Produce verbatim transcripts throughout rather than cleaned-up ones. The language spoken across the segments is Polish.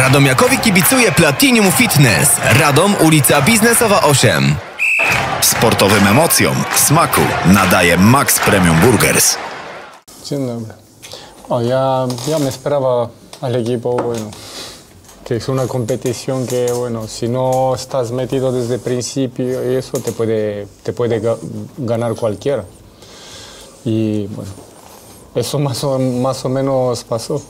Radomiakowi kibicuje Platinum Fitness. Radom, ulica Biznesowa osiem. Sportowym emocjom smaku nadaje Max Premium Burgers. Dzień dobry. Oh, ya, ya me esperaba al equipo, bueno, que es una competición que, bueno, si no estás metido desde el principio, eso te puede, te puede ga ganar cualquiera. Y, bueno, eso más o, más o menos pasó.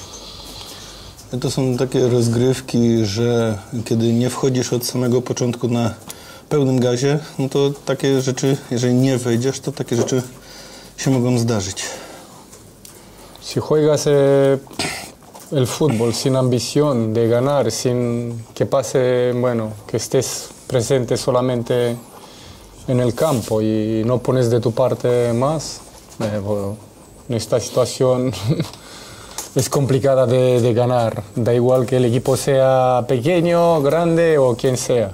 To są takie rozgrywki, że kiedy nie wchodzisz od samego początku na pełnym gazie, no to takie rzeczy, jeżeli nie wejdziesz, to takie rzeczy się mogą zdarzyć. Si juegas eh, el fútbol sin ambición de ganar, sin que pase, bueno, que estés presente solamente en el campo y no pones de tu parte más, eh, bueno, esta situación es complicada de, de ganar. Da igual que el equipo sea pequeño, grande o quien sea.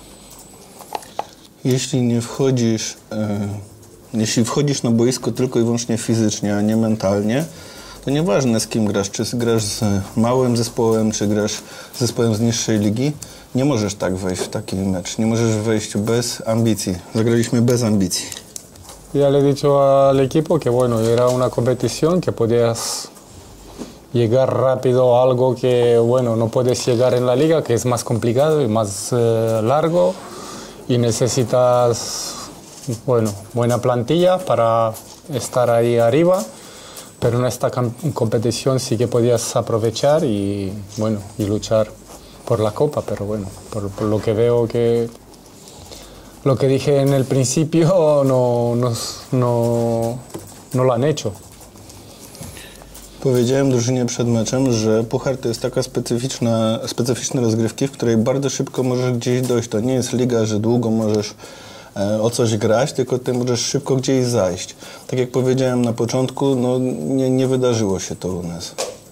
Jeśli nie wchodzisz, e, jeśli wchodzisz na boisko tylko i wyłącznie fizycznie, a nie mentalnie, to nieważne z kim grasz, czy grasz z małym zespołem, czy grasz z zespołem z niższej ligi, nie możesz tak wejść w taki mecz. Nie możesz wejść bez ambicji. Zagraliśmy bez ambicji. Ya le he dicho al equipo que bueno, era una competición que podías llegar rápido a algo que bueno, no puedes llegar en la liga, que es más complicado y más eh, largo y necesitas bueno, buena plantilla para estar ahí arriba, pero en esta competición sí que podías aprovechar y bueno, y luchar por la copa, pero bueno, por, por lo que veo que lo que dije en el principio no, no, no, no lo han hecho. Powiedziałem drużynie przed meczem, że puchar to jest taka specyficzna, specyficzne rozgrywki, w której bardzo szybko możesz gdzieś dojść. To nie jest liga, że długo możesz e, o coś grać, tylko ty możesz szybko gdzieś zajść. Tak jak powiedziałem na początku, no nie, nie wydarzyło się to u nas.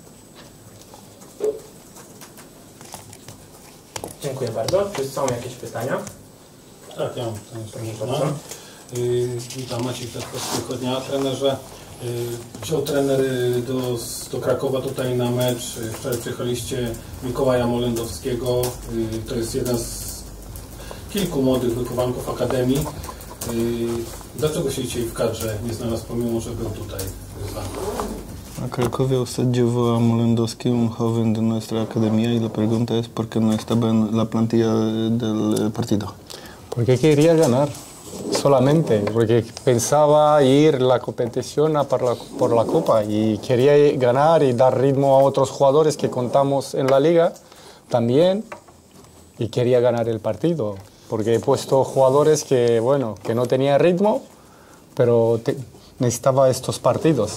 Dziękuję bardzo. Czy są jakieś pytania? Tak, ja mam pytanie. Yy, witam, Maciej Kwiatkowski, Chodnia. Trenerze, yy, wziął trener do, do Krakowa tutaj na mecz. Wczoraj przyjechaliście Mikołaja Molendowskiego. Yy, to jest jeden z kilku młodych wychowanków Akademii. Yy, dlaczego się dzisiaj w kadrze nie znalazł, pomimo że był tutaj z wami? A Krakowie usted llevó a Molendowski, un joven de nuestra academia, y la pregunta es por qué no estaba en la plantilla del partido. Porque quería ganar solamente, porque pensaba ir la competición a por, la, por la Copa y quería ganar y dar ritmo a otros jugadores que contamos en la liga también y quería ganar el partido, porque he puesto jugadores que, bueno, que no tenían ritmo, pero te, necesitaba estos partidos.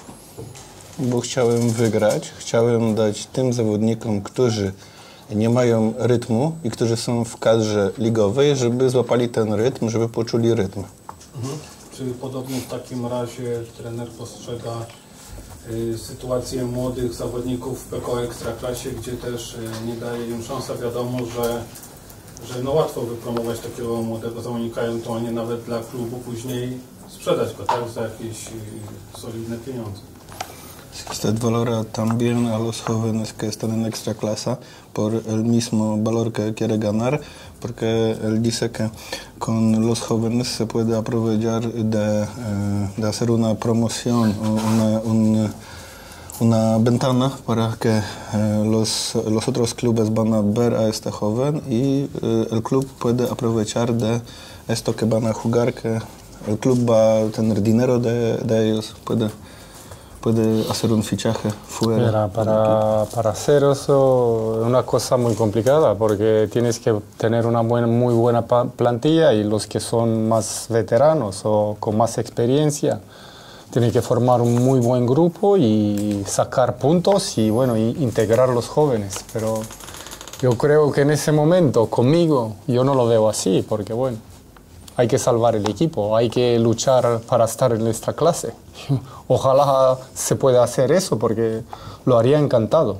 Bo chciałem wygrać, chciałem dać tym zawodnikom, którzy nie mają rytmu i którzy są w kadrze ligowej, żeby złapali ten rytm, żeby poczuli rytm. Mhm. Czy podobnie w takim razie trener postrzega y, sytuację młodych zawodników w P K O Ekstraklasie, gdzie też y, nie daje im szansa? Wiadomo, że, że no łatwo wypromować takiego młodego zawodnika, ewentualnie nawet dla klubu później sprzedać go, tak, za jakieś y, solidne pieniądze. Usted valora también a los jóvenes que están en extra clase por el mismo valor que quiere ganar, porque él dice que con los jóvenes se puede aprovechar de, eh, de hacer una promoción, una, un, una ventana para que eh, los, los otros clubes van a ver a este joven y eh, el club puede aprovechar de esto que van a jugar, que el club va a tener dinero de, de ellos, puede puede hacer un fichaje fuera. Mira, para, para hacer eso es una cosa muy complicada porque tienes que tener una buena, muy buena plantilla y los que son más veteranos o con más experiencia tienen que formar un muy buen grupo y sacar puntos y bueno, y integrar los jóvenes. Pero yo creo que en ese momento conmigo yo no lo veo así porque bueno, hay que salvar el equipo, hay que luchar para estar en esta clase. Ojalá se pueda hacer eso, porque lo haría encantado.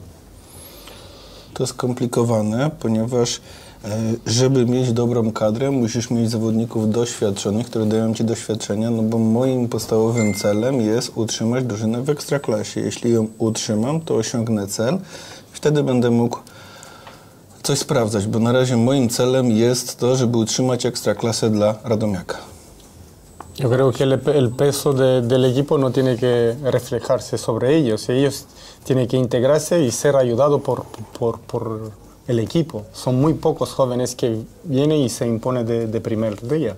To jest skomplikowane, ponieważ żeby mieć dobrą kadrę, musisz mieć zawodników doświadczonych, które dają ci doświadczenia, no bo moim podstawowym celem jest utrzymać drużynę w Ekstraklasie. Jeśli ją utrzymam, to osiągnę cel i wtedy będę mógł coś sprawdzać, bo na razie moim celem jest to, żeby utrzymać ekstraklasę dla Radomiaka. Yo creo que el, el peso de, del equipo no tiene que reflejarse sobre ellos. Ellos tienen que integrarse y ser ayudados por, por, por el equipo. Son muy pocos jóvenes que vienen y se imponen de, de primer día.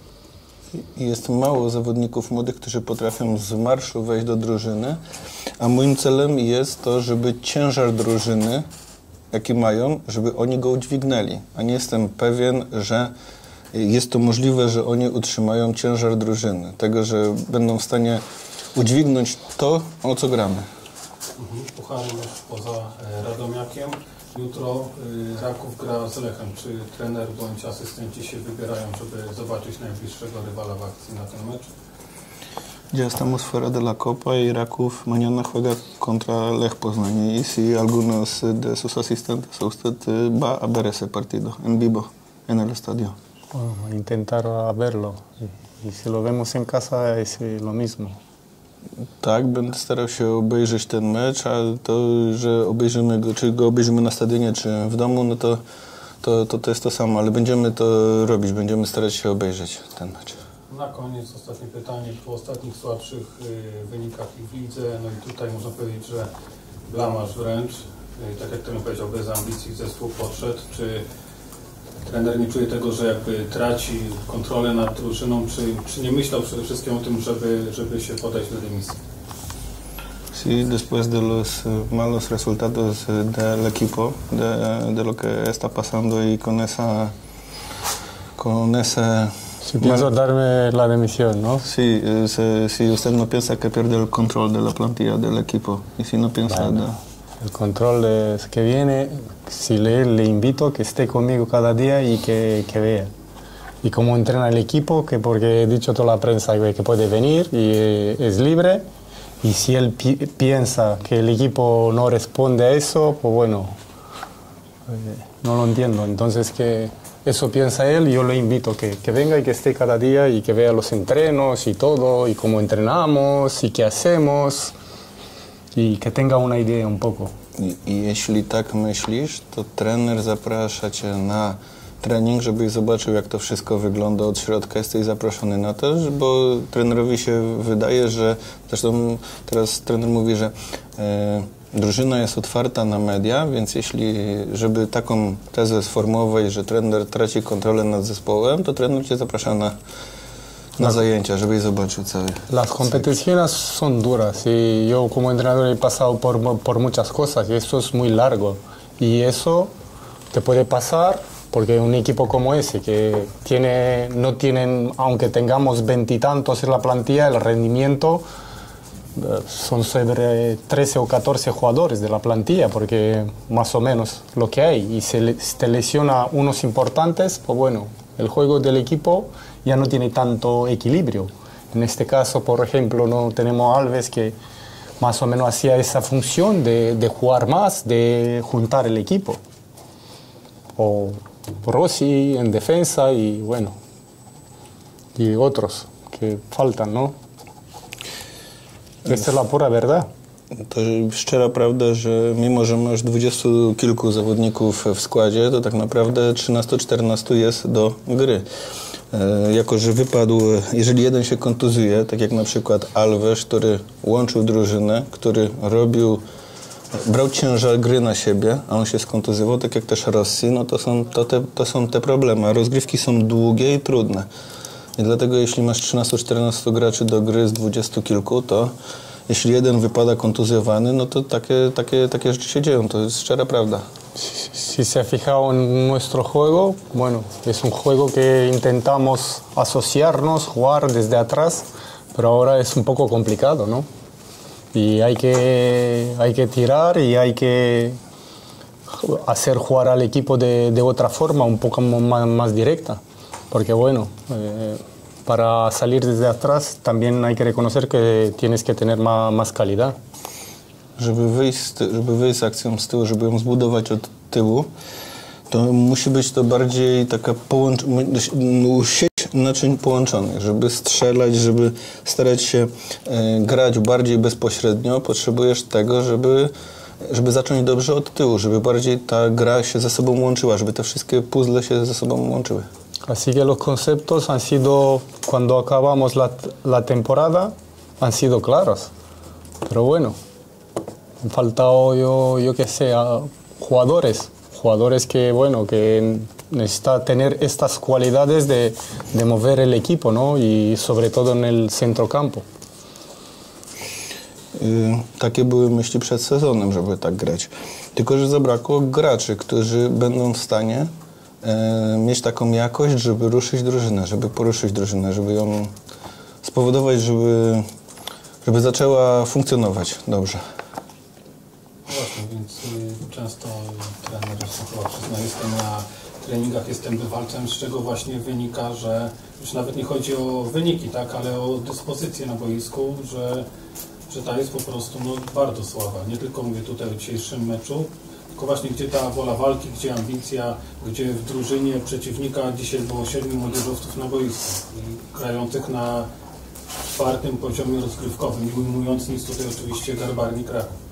Jest mało zawodników młodych, którzy potrafią z marszu wejść do drużyny, a moim celem jest to, żeby ciężar drużyny, jaki mają, żeby oni go udźwignęli. A nie jestem pewien, że jest to możliwe, że oni utrzymają ciężar drużyny. Tego, że będą w stanie udźwignąć to, o co gramy. Mhm. Puchary już poza Radomiakiem. Jutro y, Raków gra z Lechem. Czy trener bądź asystenci się wybierają, żeby zobaczyć najbliższego rywala w akcji na ten mecz? Ya estamos fuera de la Copa y Rakov mañana juega contra Lech Poznań. Y si algunos de sus asistentes, usted va a ver ese partido en vivo en el estadio. Bueno, intentar verlo. Y, y si lo vemos en casa es lo mismo. Tak, będę starał się obejrzeć ten mecz, a to, że obejrzymy go, czy go obejrzymy na stadionie, czy w domu, no to, to, to, to jest to samo, ale będziemy to robić, będziemy starać się obejrzeć ten mecz. Na koniec ostatnie pytanie. Po ostatnich słabszych y, wynikach w lidze, no i tutaj można powiedzieć, że blamaż wręcz, y, tak jak trener powiedział, bez ambicji zespół podszedł. Czy trener nie czuje tego, że jakby traci kontrolę nad drużyną, czy, czy nie myślał przede wszystkim o tym, żeby, żeby się podać do dymisji? Sí, después de los malos resultados del equipo, de, de lo que está pasando y con esa, con ese... Si pienso darme la dimisión, ¿no? Sí, si, si usted no piensa que pierde el control de la plantilla del equipo, y si no piensa... Bueno, de... el control es que viene, si le, le invito a que esté conmigo cada día y que, que vea. Y cómo entrena el equipo, que porque he dicho a toda la prensa que puede venir y es libre. Y si él pi piensa que el equipo no responde a eso, pues bueno, eh, no lo entiendo. Entonces que eso piensa él y yo le invito que, que venga y que esté cada día y que vea los entrenos y todo, y cómo entrenamos y qué hacemos, y que tenga una idea un poco. I, I jeśli tak myślisz, to trener zaprasza cię na trening, żebyś zobaczył, jak to wszystko wygląda od środka. Jesteś zaproszony na to, bo trenerowi się wydaje, że zresztą teraz trener mówi, że e, drużyna jest otwarta na media, więc jeśli, żeby taką tezę sformułować, że trener traci kontrolę nad zespołem, to trener cię zaprasza na, na zajęcia, żebyś zobaczył cały. Las competiciones son duras y yo como entrenador he pasado por, por muchas cosas y eso es muy largo y eso te puede pasar. Porque un equipo como ese, que tiene, no tienen, aunque tengamos veintitantos en la plantilla, el rendimiento eh, son sobre trece o catorce jugadores de la plantilla, porque más o menos lo que hay. Y si le, si te lesiona unos importantes, pues bueno, el juego del equipo ya no tiene tanto equilibrio. En este caso, por ejemplo, no tenemos a Alves que más o menos hacía esa función de, de jugar más, de juntar el equipo. O Rossi en defensa y bueno, y otros que faltan, ¿no? Esta es la pura verdad. To szczera prawda, że mimo, że masz dwudziestu kilku zawodników w składzie, to tak naprawdę trzynastu czternastu jest do gry. E, jako, że wypadł, jeżeli jeden się kontuzuje, tak jak na przykład Alves, który łączył drużynę, który robił brał ciężar gry na siebie, a on się skontuzował, tak jak też Rossi, no to są, to te, to są te problemy. A rozgrywki są długie i trudne. I dlatego jeśli masz trzynastu czternastu graczy do gry z dwudziestu kilku, to jeśli jeden wypada kontuzjowany, no to takie, takie, takie rzeczy się dzieją. To jest szczera prawda. Si se ha fijado en nuestro juego, bueno, es un juego que intentamos asociarnos, jugar desde atrás, pero ahora es un poco complicado, ¿no? Y hay que, hay que tirar y hay que hacer jugar al equipo de, de otra forma, un poco más, más directa. Porque bueno, eh, para salir desde atrás también hay que reconocer que tienes que tener más, más calidad. Żeby wyjść, żeby wyjść z akcją z tyłu, żeby ją zbudować od tyłu, to musi być to bardziej taka połącz... sieć naczyń połączonych. Żeby strzelać, żeby starać się e, grać bardziej bezpośrednio, potrzebujesz tego, żeby żeby zacząć dobrze od tyłu, żeby bardziej ta gra się ze sobą łączyła, żeby te wszystkie puzzle się ze sobą łączyły. Así que los conceptos han sido, cuando acabamos la, la temporada, han sido claros. Pero bueno, han faltado, yo, yo qué sé, a jugadores. Jugadores que, bueno, que necesita tener estas cualidades de, de mover el equipo, ¿no? Y sobre todo en el centrocampo. Yy, takie były myśli przed sezonem, żeby tak grać. Tylko że zabrakło graczy, którzy będą w stanie yy, mieć taką jakość, żeby ruszyć drużynę, żeby poruszyć drużynę, żeby ją spowodować, żeby, żeby zaczęła funkcjonować dobrze. Właśnie, więc y, często y, trener chyba przyznaje, jestem na treningach, jestem bywalcem, z czego właśnie wynika, że już nawet nie chodzi o wyniki, tak, ale o dyspozycję na boisku, że, że ta jest po prostu no, bardzo słaba. Nie tylko mówię tutaj o dzisiejszym meczu, tylko właśnie gdzie ta wola walki, gdzie ambicja, gdzie w drużynie przeciwnika dzisiaj było siedmiu młodzieżowców na boisku i grających na czwartym poziomie rozgrywkowym, nie ujmując nic tutaj oczywiście Garbarni Kraków.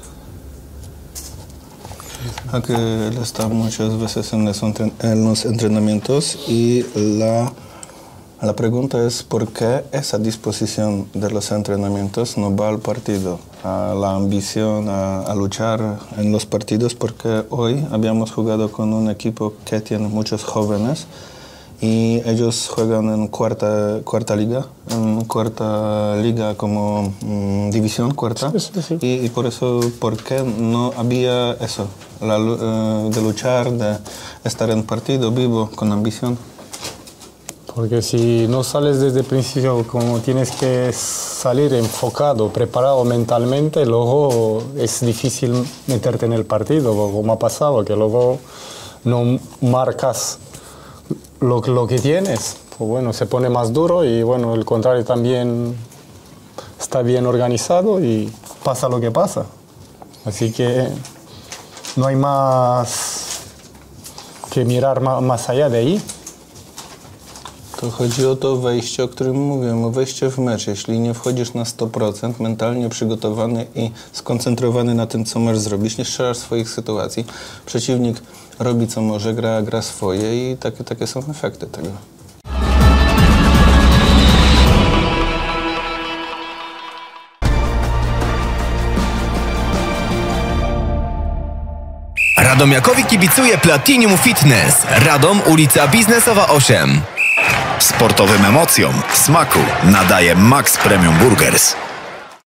Aquí él está muchas veces en los, entren en los entrenamientos y la, la pregunta es por qué esa disposición de los entrenamientos no va al partido, a la ambición, a, a luchar en los partidos, porque hoy habíamos jugado con un equipo que tiene muchos jóvenes y ellos juegan en cuarta, cuarta liga, en cuarta liga como mmm, división cuarta, sí, sí, sí. Y, y por eso, ¿por qué no había eso, la, uh, de luchar, de estar en partido vivo, con ambición? Porque si no sales desde el principio como tienes que salir enfocado, preparado mentalmente, luego es difícil meterte en el partido, como ha pasado, que luego no marcas Lo, lo que tienes, pues bueno, se pone más duro y bueno, el contrario también está bien organizado y pasa lo que pasa. Así que no hay más que mirar más, más allá de ahí. To chodzi o to wejście, o którym mówiłem, o wejście w mecz. Jeśli nie wchodzisz na sto procent mentalnie przygotowany i skoncentrowany na tym, co masz zrobić, nie strzelasz swoich sytuacji, przeciwnik robi co może, gra, gra swoje i takie, takie są efekty tego. Radomiakowi kibicuje Platinum Fitness. Radom, ulica Biznesowa osiem. Sportowym emocjom smaku nadaje Max Premium Burgers.